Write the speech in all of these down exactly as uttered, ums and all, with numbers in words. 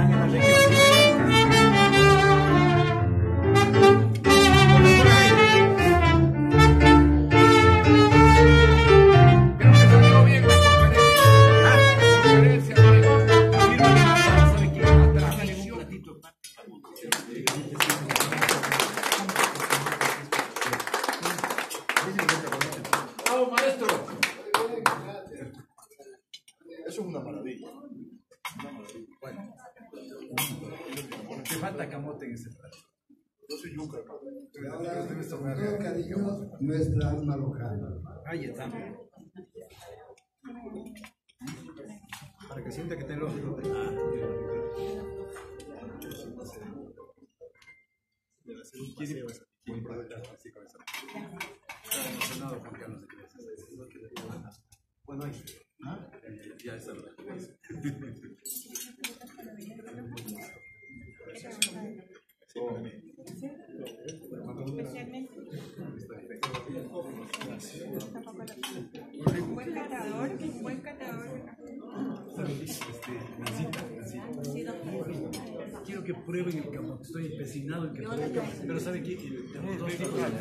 están en la región. Eso es una maravilla. Una maravilla. Bueno, te falta camote en ese plato. Yo soy yuca. Nuestra alma local. Ahí está. Para que sienta que te lo. Bueno, ahí. ¿Ah? Ya está. Un buen catador, un buen catador. Quiero que prueben el camote. Estoy empecinado en que prueben el camote. Pero ¿sabe qué? Tenemos dos tipos de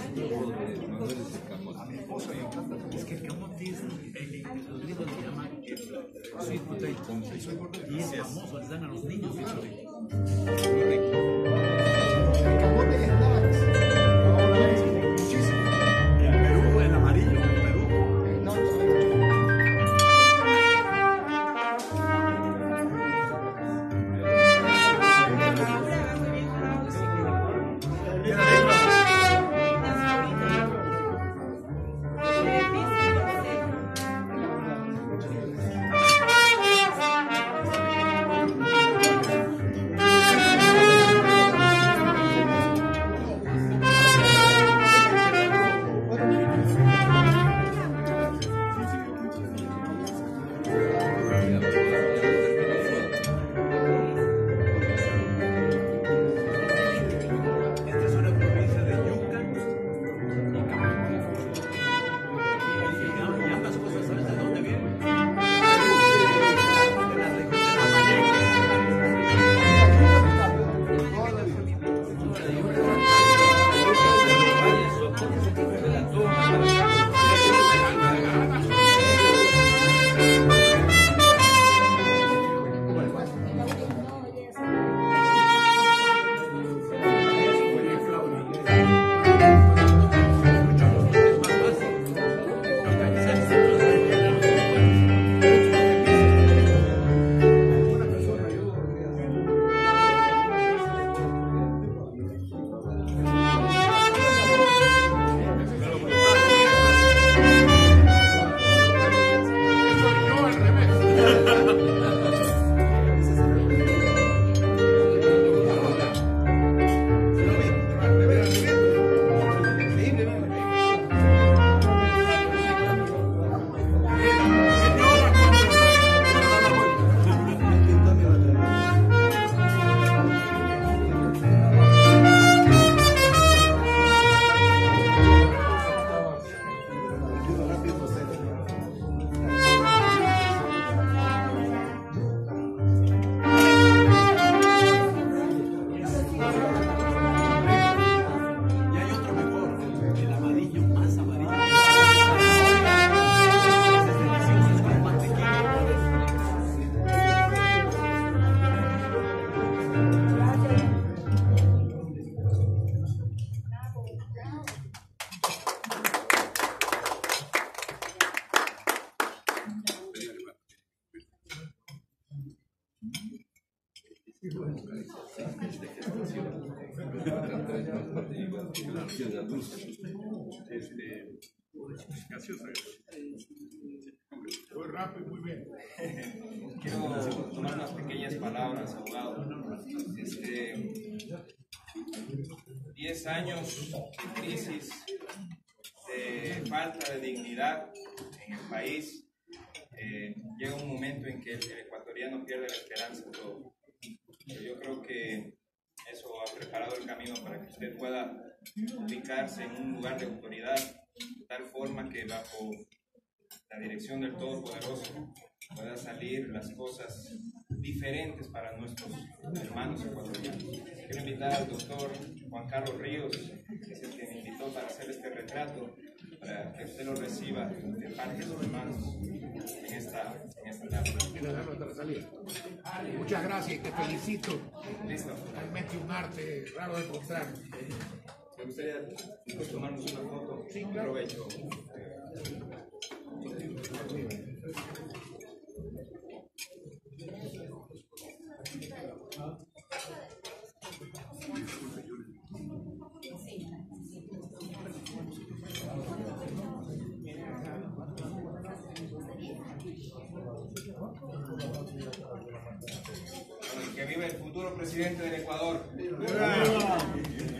a mi esposa le encanta. Es que el camote es, los gringos le llaman sweet potato. Y es famoso, les dan a los niños eso de. El camote es látex. Muchísimo. En Perú, el amarillo, en Perú. Este, gaseosa. Muy rápido, muy bien. Quiero tomar unas pequeñas palabras, abogado. Este, diez años de crisis, de falta de dignidad en el país. Eh, llega un momento en que el, el ecuatoriano pierde la esperanza en todo. Yo creo que eso ha preparado el camino para que usted pueda ubicarse en un lugar de autoridad, de tal forma que bajo la dirección del Todopoderoso pueda salir las cosas diferentes para nuestros hermanos ecuatorianos. Quiero invitar al doctor Juan Carlos Ríos, que es el que me invitó para hacer este retrato, para que usted lo reciba de parte de sus hermanos en esta, en esta tarde. Muchas gracias y te felicito. Listo. Realmente un arte raro de encontrar. Me gustaría tomarnos una foto. Sí, claro. Aprovecho. Que viva el futuro presidente del Ecuador.